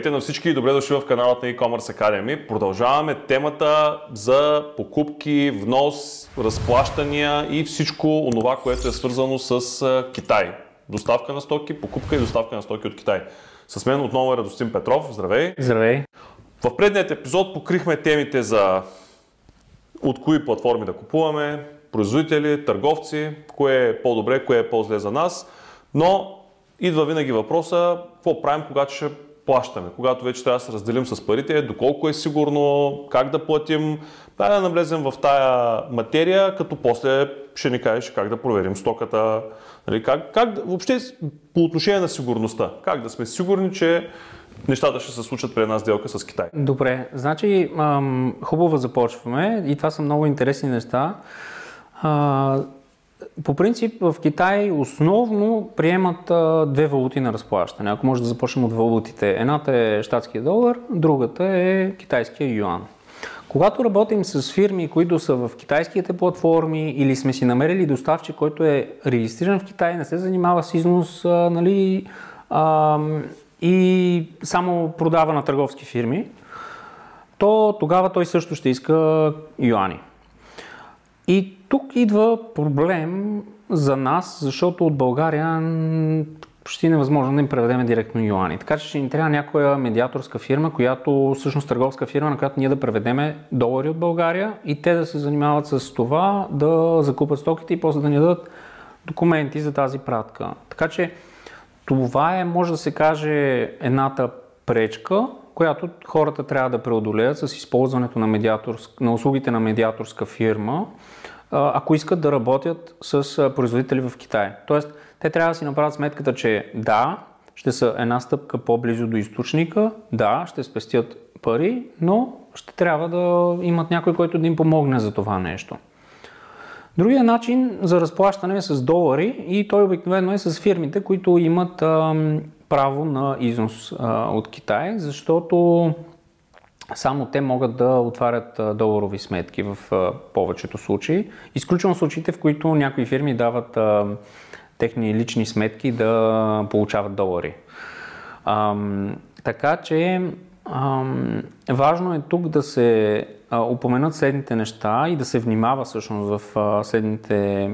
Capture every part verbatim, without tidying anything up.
Здравейте на всички и добре дошли в каналът на E-Commerce Academy. Продължаваме темата за покупки, внос, разплащания и всичко онова, което е свързано с Китай. Доставка на стоки, покупка и доставка на стоки от Китай. С мен отново е Радостин Петров. Здравей! Здравей! В предният епизод покрихме темите за от кои платформи да купуваме, производители, търговци, кое е по-добре, кое е по-зле за нас, но идва винаги въпроса, какво правим, когато ще плащаме, когато вече трябва да се разделим с парите, доколко е сигурно, как да платим. Дай да навлезем в тая материя, като после ще ни кажеш как да проверим стоката, нали, как, как въобще по отношение на сигурността, как да сме сигурни, че нещата ще се случат при една сделка с Китай. Добре, значи ам, хубаво започваме и това са много интересни неща. А, по принцип в Китай основно приемат а, две валути на разплащане. Ако може да започнем от валутите. Едната е щатския долар, другата е китайския юан. Когато работим с фирми, които са в китайските платформи или сме си намерили доставчик, който е регистриран в Китай, не се занимава с износ, а, нали, а, и само продава на търговски фирми, то тогава той също ще иска юани. И тук идва проблем за нас, защото от България почти невъзможно да им преведем директно юани. Така че ще ни трябва някоя медиаторска фирма, която всъщност търговска фирма, на която ние да преведеме долари от България и те да се занимават с това да закупат стоките и после да ни дадат документи за тази пратка. Така че това е, може да се каже, едната пречка, която хората трябва да преодолеят с използването на, на услугите на медиаторска фирма, ако искат да работят с производители в Китай. Тоест, те трябва да си направят сметката, че да, ще са една стъпка по-близо до източника, да, ще спестят пари, но ще трябва да имат някой, който да им помогне за това нещо. Другия начин за разплащане е с долари и той обикновено е с фирмите, които имат а, право на износ а, от Китай, защото само те могат да отварят а, доларови сметки в а, повечето случаи. Изключвам случаите, в които някои фирми дават а, техни лични сметки да получават долари. А, така че а, важно е тук да се упоменат следните неща и да се внимава всъщност в а, следните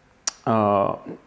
а,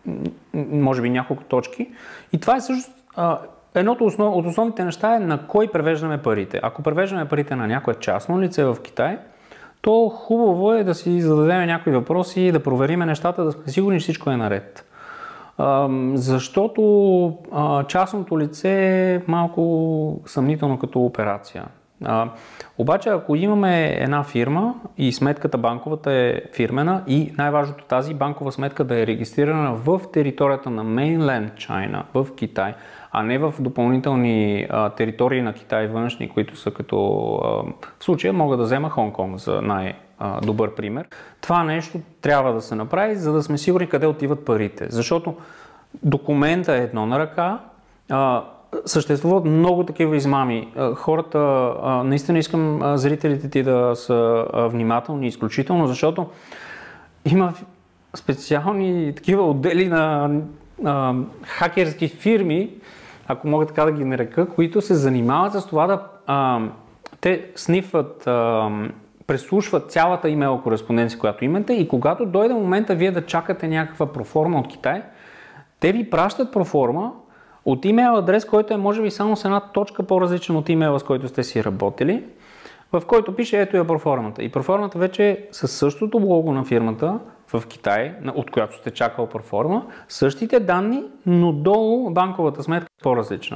може би няколко точки. И това е всъщност а, едното основ, от основните неща е на кой превеждаме парите. Ако превеждаме парите на някое частно лице в Китай, то хубаво е да си зададем някои въпроси и да проверим нещата, да сме сигурни, че всичко е наред. А, защото а, частното лице е малко съмнително като операция. А, обаче, ако имаме една фирма и сметката банковата е фирмена и най-важното тази банкова сметка да е регистрирана в територията на Mainland China, в Китай, а не в допълнителни а, територии на Китай външни, които са като а, в случая мога да взема Хонг-Конг за най-добър пример. Това нещо трябва да се направи, за да сме сигурни къде отиват парите. Защото документа е едно на ръка, а, съществуват много такива измами. Хората, наистина искам зрителите ти да са внимателни изключително, защото има специални такива отдели на а, хакерски фирми, ако мога така да ги нарека, които се занимават с това да а, те снифват, а, преслушват цялата имейл кореспонденция, която имате и когато дойде момента вие да чакате някаква проформа от Китай, те ви пращат проформа от имейл адрес, който е може би само с една точка по-различен от имейла, с който сте си работили, в който пише ето я проформата. И проформата вече е със същото лого на фирмата в Китай, от която сте чакал проформа, същите данни, но долу банковата сметка е по-различна.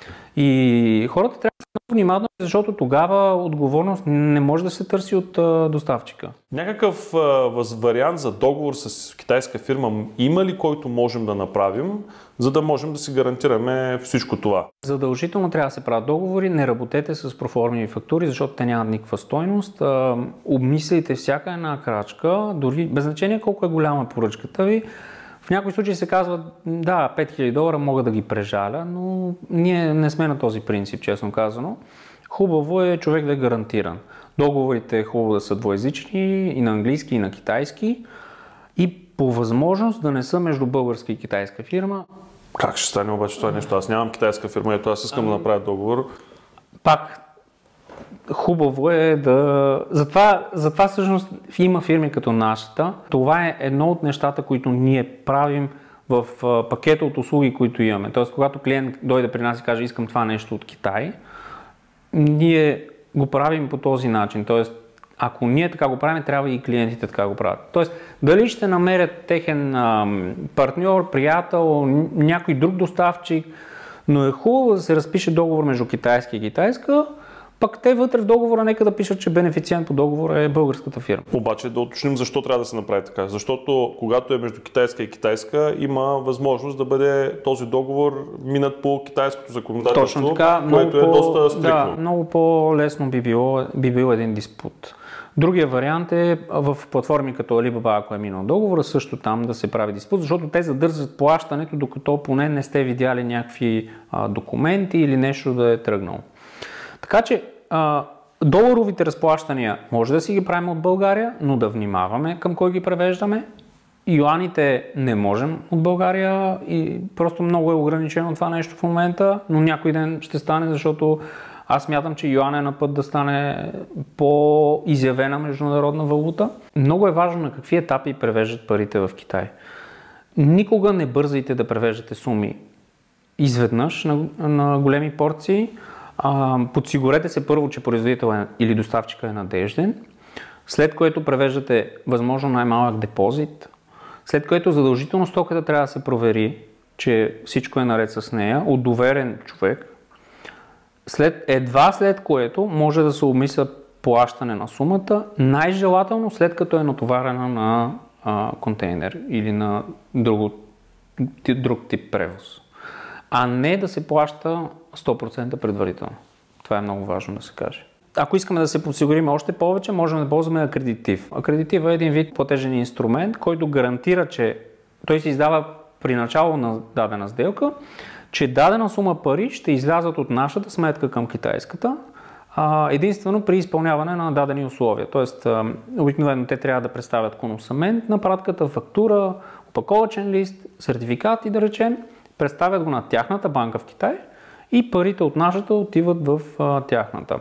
И хората трябва да са много внимателни, защото тогава отговорност не може да се търси от а, доставчика. Някакъв а, вариант за договор с китайска фирма има ли, който можем да направим, за да можем да си гарантираме всичко това? Задължително трябва да се правят договори, не работете с проформени фактури, защото те нямат никаква стойност. А, обмисляйте всяка една крачка, дори без значение колко е голяма поръчката ви. В някои случаи се казва, да, пет хиляди долара мога да ги прежаля, но ние не сме на този принцип, честно казано. Хубаво е човек да е гарантиран. Договорите е хубаво да са двуезични и на английски, и на китайски. И по възможност да не са между българска и китайска фирма. Как ще стане обаче това нещо? Аз нямам китайска фирма, ето аз искам ами... да направя договор. пак хубаво е да... Затова, затова всъщност има фирми като нашата. Това е едно от нещата, които ние правим в пакета от услуги, които имаме. Тоест, когато клиент дойде при нас и каже, искам това нещо от Китай, ние го правим по този начин. Тоест, ако ние така го правим, трябва и клиентите така го правят. Тоест, дали ще намерят техен ам, партньор, приятел, някой друг доставчик, но е хубаво да се разпише договор между китайска и китайска, пък те вътре в договора нека да пишат, че бенефициент по договора е българската фирма. Обаче да уточним защо трябва да се направи така. Защото когато е между китайска и китайска, има възможност да бъде този договор минат по китайското законодателство, точно така, което е по, доста стрикно. Да, много по-лесно би, било, би бил един диспут. Другия вариант е в платформи като Alibaba, ако е минал договора, също там да се прави диспут, защото те задържат плащането, докато поне не сте видяли някакви а, документи или нещо да е тръгнало. Така че а, доларовите разплащания може да си ги правим от България, но да внимаваме към кой ги превеждаме. Юаните не можем от България и просто много е ограничено това нещо в момента, но някой ден ще стане, защото аз смятам, че юан е на път да стане по-изявена международна валута. Много е важно на какви етапи превеждат парите в Китай. Никога не бързайте да превеждате суми изведнъж на, на големи порции. А, подсигурете се първо, че производител е, или доставчика е надежден, след което превеждате възможно най-малък депозит, след което задължително стоката трябва да се провери, че всичко е наред с нея, от доверен човек. След, едва след което може да се обмисля плащане на сумата, най-желателно след като е натоварена на а, контейнер или на друго, друг тип превоз. А не да се плаща сто процента предварително. Това е много важно да се каже. Ако искаме да се подсигурим още повече, можем да ползваме акредитив. Акредитив е един вид платежен инструмент, който гарантира, че той се издава при начало на дадена сделка, че дадена сума пари ще излязат от нашата сметка към китайската, единствено при изпълняване на дадени условия. Тоест, обикновено те трябва да представят коносамент на пратката, фактура, опаковачен лист, сертификати, да речем, представят го на тяхната банка в Китай и парите от нашата отиват в а, тяхната.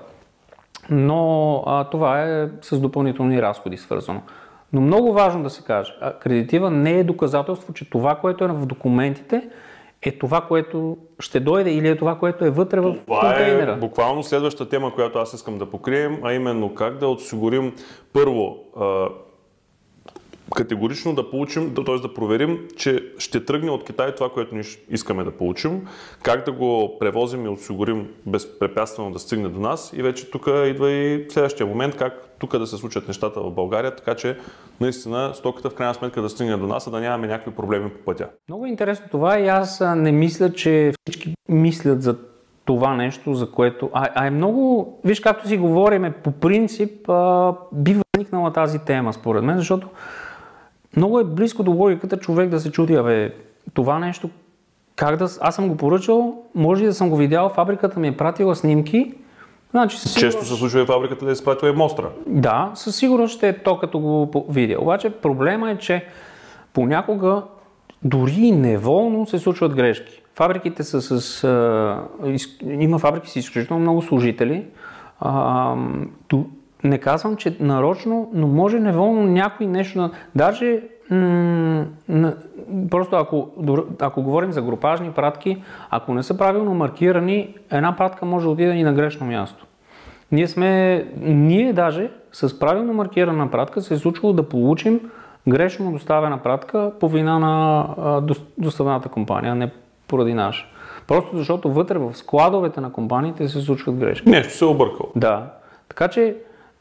Но а, това е с допълнителни разходи свързано. Но много важно да се каже, акредитива не е доказателство, че това, което е в документите, е това, което ще дойде или е това, което е вътре в контейнера. Това е буквално следващата тема, която аз искам да покрием, а именно как да осигурим първо а, категорично да получим, т.е. да проверим, че ще тръгне от Китай това, което ние искаме да получим, как да го превозим и осигурим безпрепятствено да стигне до нас и вече тук идва и следващия момент, как тук да се случат нещата в България, така че наистина стоката в крайна сметка да стигне до нас, а да нямаме някакви проблеми по пътя. Много интересно това и аз не мисля, че всички мислят за това нещо, за което... А, а е много... Виж, както си говорим, по принцип а, би възникнала тази тема, според мен, защото много е близко до логиката човек да се чуди, абе, това нещо, как да... Аз съм го поръчал, може и да съм го видял, фабриката ми е пратила снимки. Значи, със сигурност... Често се случва и фабриката да изпратила и мостра. Да, със сигурност ще е то, като го видя. Обаче проблема е, че понякога дори и неволно се случват грешки. Фабриките са с... А, из, има фабрики с изключително много служители. А, ту, не казвам, че нарочно, но може неволно някой нещо да... Даже м- м- просто ако, ако говорим за групажни пратки, ако не са правилно маркирани, една пратка може да отиде и на грешно място. Ние сме... Ние даже с правилно маркирана пратка се е случвало да получим грешно доставена пратка по вина на а, доставната компания, а не поради наша. Просто защото вътре в складовете на компаниите се случват грешки. Нещо се е объркало. Да. Така че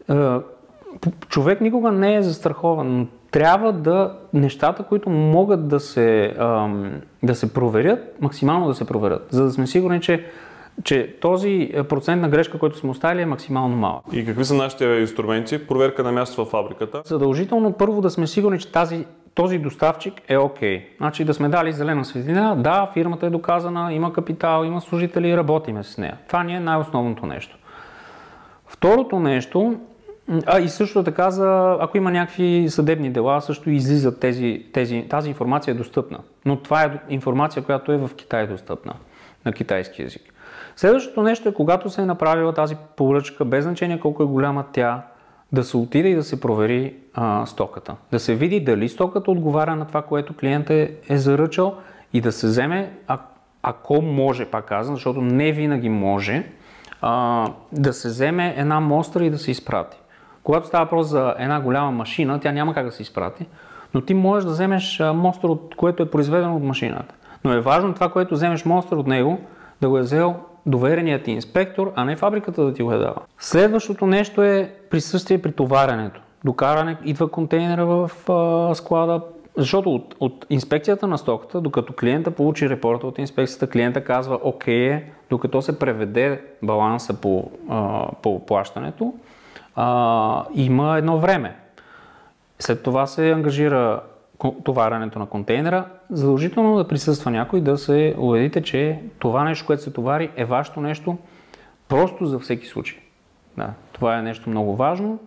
човек никога не е застрахован, но трябва да нещата, които могат да се, да се проверят, максимално да се проверят, за да сме сигурни, че, че този процент на грешка, който сме оставили, е максимално малък. И какви са нашите инструменти? Проверка на място във фабриката? Задължително първо да сме сигурни, че тази, този доставчик е окей. Okay. Значи да сме дали зелена светлина, да, фирмата е доказана, има капитал, има служители, работиме с нея. Това ни е най-основното нещо. Второто нещо, а и също така, за, ако има някакви съдебни дела, също излизат тези, тези, тази информация е достъпна. Но това е информация, която е в Китай достъпна, на китайски език. Следващото нещо е, когато се е направила тази поръчка, без значение колко е голяма тя, да се отиде и да се провери а, стоката. Да се види дали стоката отговаря на това, което клиентът е, е заръчал и да се вземе, а, ако може, пак казвам, защото не винаги може, а, да се вземе една мостра и да се изпрати. Когато става въпрос за една голяма машина, тя няма как да се изпрати, но ти можеш да вземеш мостър, от което е произведено от машината. Но е важно това, което вземеш мостър от него, да го е взел довереният ти инспектор, а не фабриката да ти го е дава. Следващото нещо е присъствие при товаренето. Докаране, идва контейнера в а, склада, защото от, от инспекцията на стоката, докато клиента получи репорта от инспекцията, клиента казва окей, докато се преведе баланса по, а, по плащането, а, има едно време. След това се ангажира товаренето на контейнера, задължително да присъства някой, да се убедите, че това нещо, което се товари, е вашето нещо просто за всеки случай. Да, това е нещо много важно.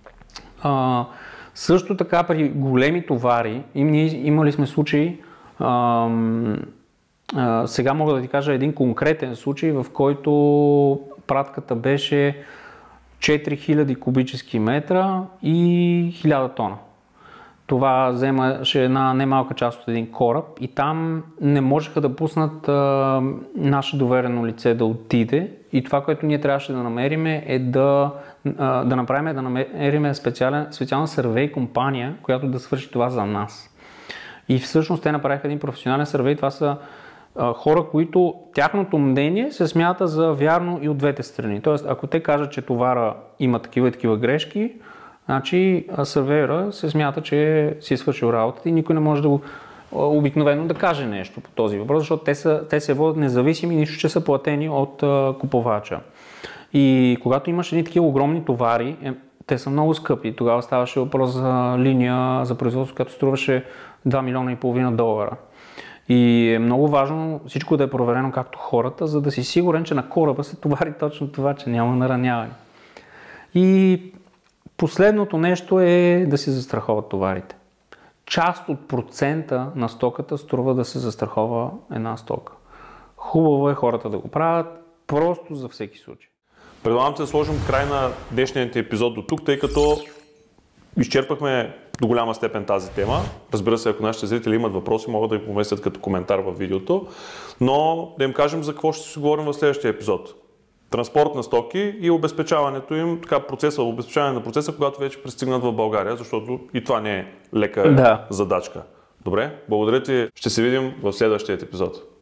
А, също така при големи товари, им, ние имали сме случаи, а, а, сега мога да ти кажа един конкретен случай, в който пратката беше четири хиляди кубически метра и хиляда тона. Това вземаше една немалка част от един кораб и там не можеха да пуснат а, наше доверено лице да отиде и това, което ние трябваше да намерим е да, а, да направим е да намерим специална сървей компания, която да свърши това за нас. И всъщност те направиха един професионален сървей. Това са а, хора, които тяхното мнение се смята за вярно и от двете страни. Тоест, ако те кажат, че товара има такива и такива грешки, значи сървейера се смята, че си е свършил работата и никой не може да го обикновено да каже нещо по този въпрос, защото те, са, те се водят независими, нищо, че са платени от а, купувача. И когато имаш едни такива огромни товари, е, те са много скъпи. Тогава ставаше въпрос за линия за производство, която струваше два милиона и половина долара. И е много важно всичко да е проверено както хората, за да си сигурен, че на кораба се товари точно това, че няма нараняване. И последното нещо е да се застраховат товарите. Част от процента на стоката струва да се застрахова една стока. Хубаво е хората да го правят, просто за всеки случай. Предлагам се да сложим край на днешният епизод до тук, тъй като изчерпахме до голяма степен тази тема. Разбира се, ако нашите зрители имат въпроси, могат да ги поместят като коментар в видеото, но да им кажем за какво ще си говорим в следващия епизод. Транспорт на стоки и обезпечаването им, така процеса, обезпечаване на процеса, когато вече пристигнат в България, защото и това не е лека да. задачка. Добре, благодаря ти, ще се видим в следващия епизод.